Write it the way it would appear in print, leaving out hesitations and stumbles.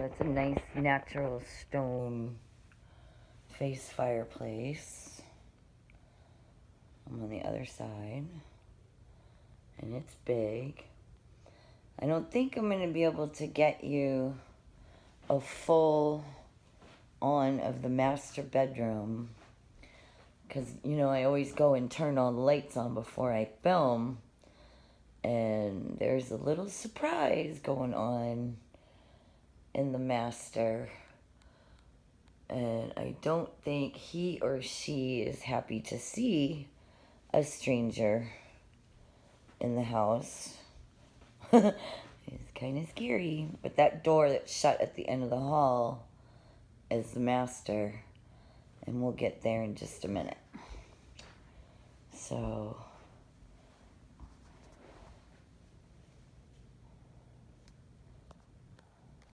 It's a nice natural stone face fireplace. I'm on the other side. And it's big. I don't think I'm going to be able to get you a full on of the master bedroom. Because, you know, I always go and turn all the lights on before I film. And there's a little surprise going on in the master. And I don't think he or she is happy to see a stranger in the house. It's kind of scary. But that door that's shut at the end of the hall is the master. And we'll get there in just a minute. So